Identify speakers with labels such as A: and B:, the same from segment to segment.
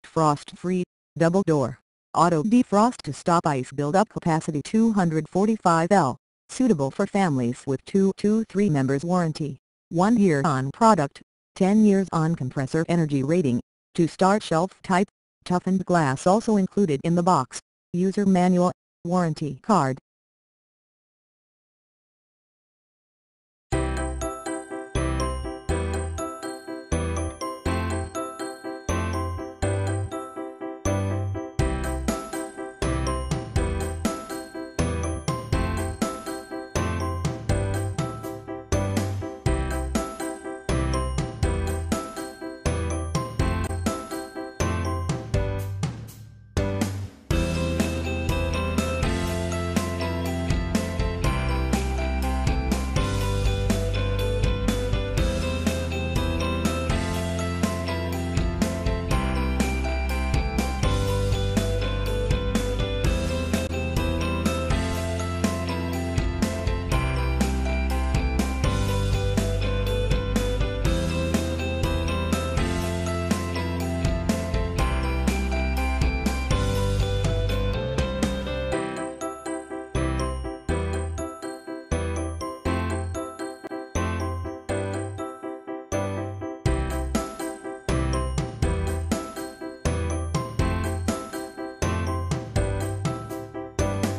A: frost-free, double-door, auto defrost to stop ice buildup, capacity 245 L, suitable for families with 2 to 3 members warranty, 1 year on product, 10 years on compressor energy rating, 2-star shelf type, toughened glass also included in the box, user manual, warranty card.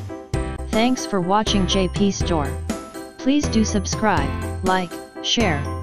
B: Thanks for watching JP Store. Please do subscribe, like, share,